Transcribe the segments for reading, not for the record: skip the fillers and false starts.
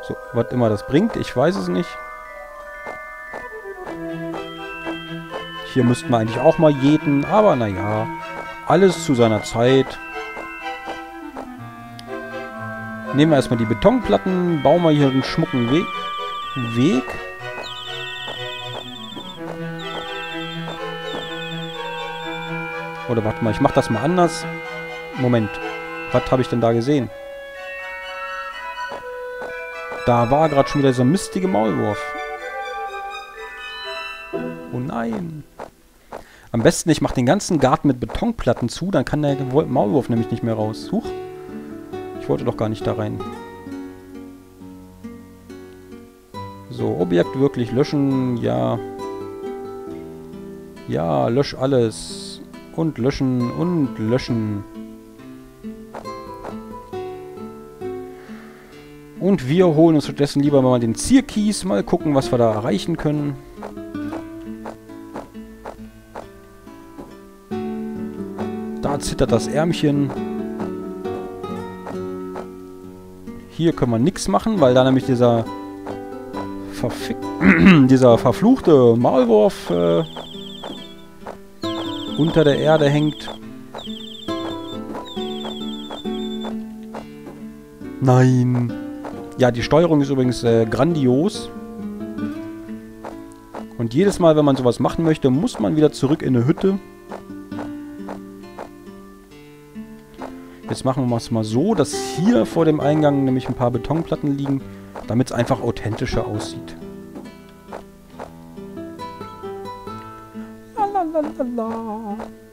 So, was immer das bringt, ich weiß es nicht. Hier müssten wir eigentlich auch mal jäten, aber naja, alles zu seiner Zeit. Nehmen wir erstmal die Betonplatten, bauen wir hier einen schmucken Weg. Oder warte mal, ich mach das mal anders. Moment, was habe ich denn da gesehen? Da war gerade schon wieder dieser mistige Maulwurf. Oh nein. Am besten, ich mache den ganzen Garten mit Betonplatten zu, dann kann der Maulwurf nämlich nicht mehr raus. Huch. Ich wollte doch gar nicht da rein. So, Objekt wirklich löschen, ja. Ja, lösch alles. Und löschen und löschen. Und wir holen uns stattdessen lieber mal den Zierkies. Mal gucken, was wir da erreichen können. Da zittert das Ärmchen. Hier können wir nichts machen, weil da nämlich dieser verfluchte Maulwurf unter der Erde hängt. Nein. Ja, die Steuerung ist übrigens grandios. Und jedes Mal, wenn man sowas machen möchte, muss man wieder zurück in eine Hütte. Jetzt machen wir es mal so, dass hier vor dem Eingang nämlich ein paar Betonplatten liegen, damit es einfach authentischer aussieht. Lalalala.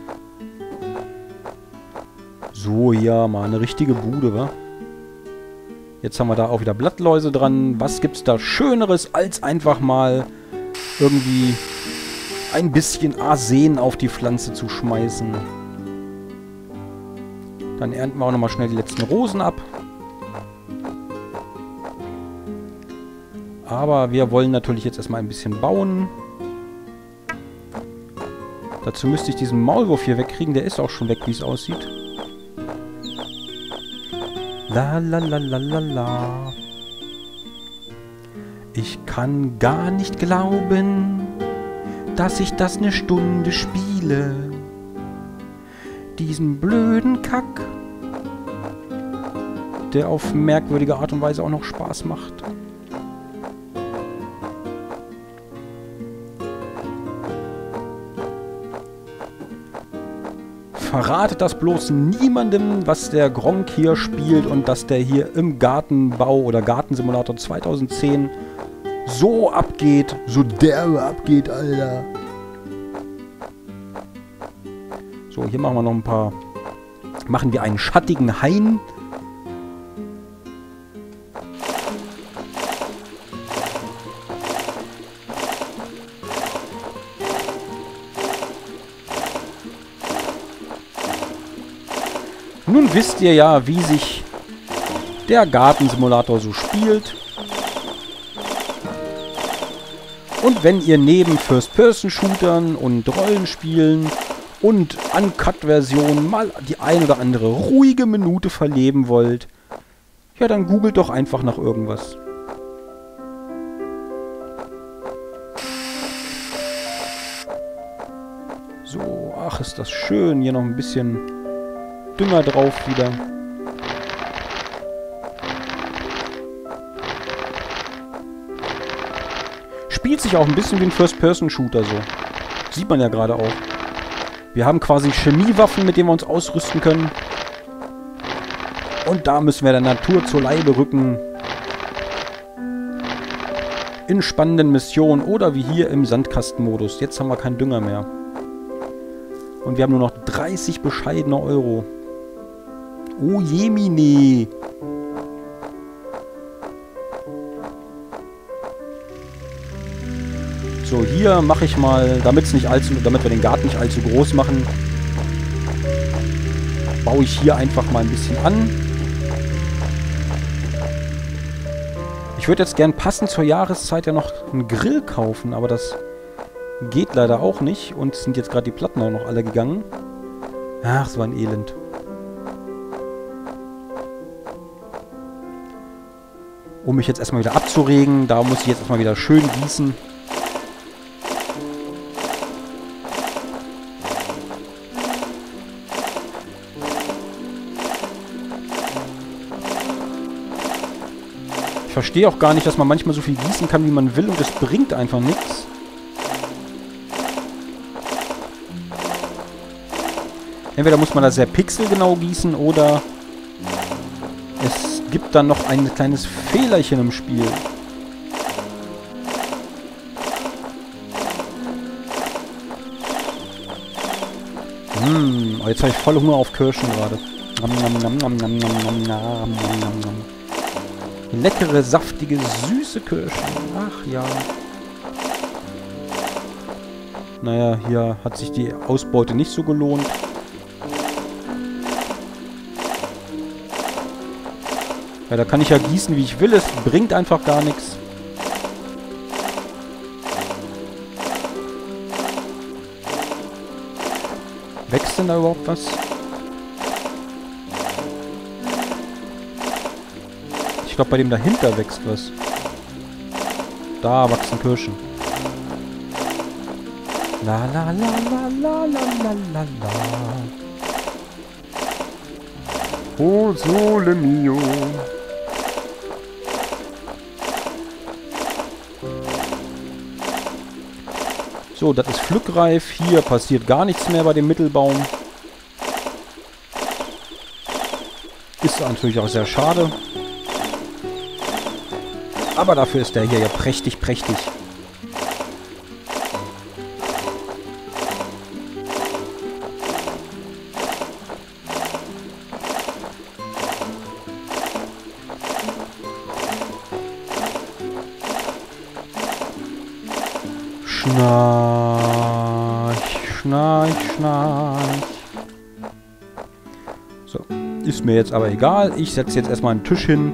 So, ja, mal eine richtige Bude, wa? Jetzt haben wir da auch wieder Blattläuse dran. Was gibt's da Schöneres, als einfach mal irgendwie ein bisschen Arsen auf die Pflanze zu schmeißen? Dann ernten wir auch nochmal schnell die letzten Rosen ab. Aber wir wollen natürlich jetzt erstmal ein bisschen bauen. Dazu müsste ich diesen Maulwurf hier wegkriegen. Der ist auch schon weg, wie es aussieht. La la la la la la. Ich kann gar nicht glauben, dass ich das eine Stunde spiele. Diesen blöden Kack, der auf merkwürdige Art und Weise auch noch Spaß macht. Verratet das bloß niemandem, was der Gronkh hier spielt und dass der hier im Gartenbau oder Gartensimulator 2010 so abgeht, so derbe abgeht, Alter. So, hier machen wir noch ein paar... Machen wir einen schattigen Hain. Nun wisst ihr ja, wie sich der Gartensimulator so spielt. Und wenn ihr neben First-Person-Shootern und Rollenspielen und Uncut-Versionen mal die ein oder andere ruhige Minute verleben wollt, ja, dann googelt doch einfach nach irgendwas. So, ach, ist das schön. Hier noch ein bisschen Dünger drauf wieder. Spielt sich auch ein bisschen wie ein First-Person-Shooter so. Sieht man ja gerade auch. Wir haben quasi Chemiewaffen, mit denen wir uns ausrüsten können. Und da müssen wir der Natur zur Leibe rücken. In spannenden Missionen oder wie hier im Sandkastenmodus. Jetzt haben wir keinen Dünger mehr. Und wir haben nur noch 30 bescheidene Euro. Oh jemine. So, hier mache ich mal, damit wir den Garten nicht allzu groß machen, baue ich hier einfach mal ein bisschen an. Ich würde jetzt gern passend zur Jahreszeit ja noch einen Grill kaufen, aber das geht leider auch nicht. Und sind jetzt gerade die Platten auch noch alle gegangen. Ach, es war ein Elend. um mich jetzt erstmal wieder abzuregen. Da muss ich jetzt erstmal wieder schön gießen. Ich verstehe auch gar nicht, dass man manchmal so viel gießen kann, wie man will, und es bringt einfach nichts. Entweder muss man da sehr pixelgenau gießen, oder es gibt dann noch ein kleines Fehlerchen im Spiel. Oh, jetzt habe ich voll Hunger auf Kirschen gerade. Leckere, saftige, süße Kirschen. Ach ja. Naja, hier hat sich die Ausbeute nicht so gelohnt. Ja, da kann ich ja gießen, wie ich will. Es bringt einfach gar nichts. Wächst denn da überhaupt was? Ich glaube, bei dem dahinter wächst was. Da wachsen Kirschen. La la la la la la la la la. Oh, sole mio. So, das ist pflückreif. Hier passiert gar nichts mehr bei dem Mittelbaum. Ist natürlich auch sehr schade. Aber dafür ist der hier ja prächtig, prächtig. Schnarch, schnarch, schnarch. So, ist mir jetzt aber egal. Ich setze jetzt erstmal einen Tisch hin.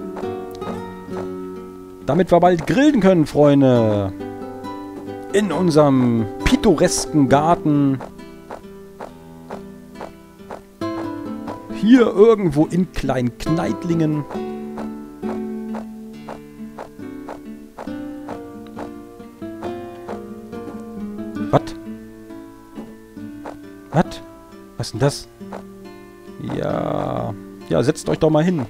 Damit wir bald grillen können, Freunde. In unserem pittoresken Garten. Hier irgendwo in Kleinkneitlingen. Was? Was? Was ist denn das? Ja. Ja, setzt euch doch mal hin.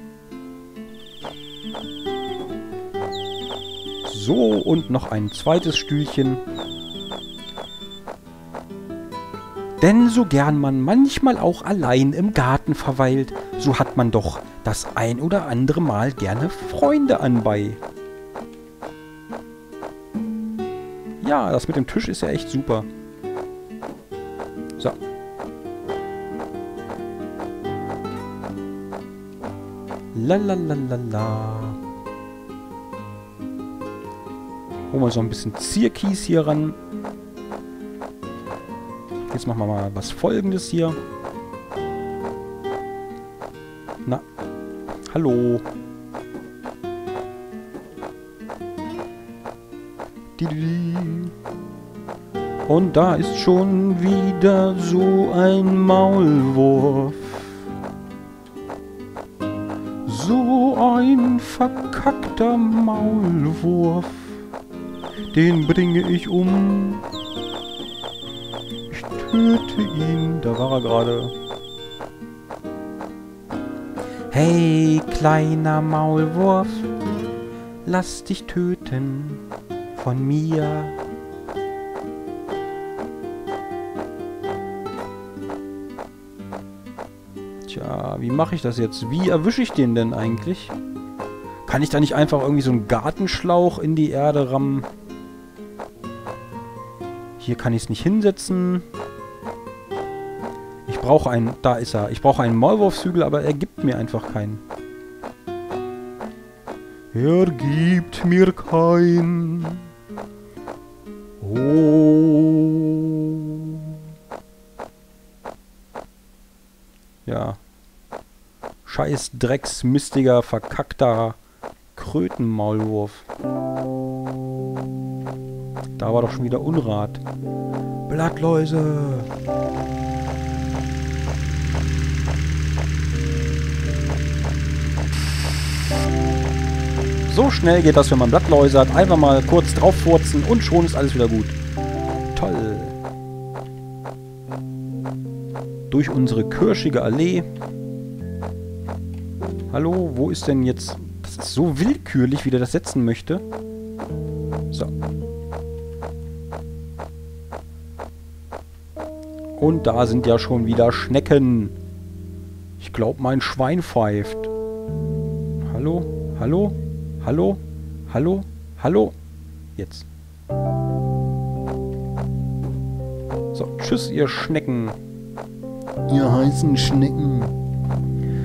So, und noch ein zweites Stühlchen. Denn so gern man manchmal auch allein im Garten verweilt, so hat man doch das ein oder andere Mal gerne Freunde anbei. Ja, das mit dem Tisch ist ja echt super. So. Lalalala. Holen wir so ein bisschen Zierkies hier ran. Jetzt machen wir mal was Folgendes hier. Na. Hallo. Und da ist schon wieder so ein Maulwurf. So ein verkackter Maulwurf. Den bringe ich um. Ich töte ihn. Da war er gerade. Hey, kleiner Maulwurf. Lass dich töten von mir. Tja, wie mache ich das jetzt? Wie erwische ich den denn eigentlich? Kann ich da nicht einfach irgendwie so einen Gartenschlauch in die Erde rammen? Hier kann ich es nicht hinsetzen. Ich brauche einen... Da ist er. Ich brauche einen Maulwurfshügel, aber er gibt mir einfach keinen. Er gibt mir keinen. Oh. Ja. Scheiß drecksmistiger, verkackter Krötenmaulwurf. Da war doch schon wieder Unrat. Blattläuse. So schnell geht das, wenn man Blattläuse hat. Einfach mal kurz drauffurzen und schon ist alles wieder gut. Toll. Durch unsere kirschige Allee. Hallo, wo ist denn jetzt... Das ist so willkürlich, wie der das setzen möchte. So. Und da sind ja schon wieder Schnecken. Ich glaube, mein Schwein pfeift. Hallo? Hallo? Hallo? Hallo? Hallo? Jetzt. So, tschüss, ihr Schnecken. Ihr heißen Schnecken.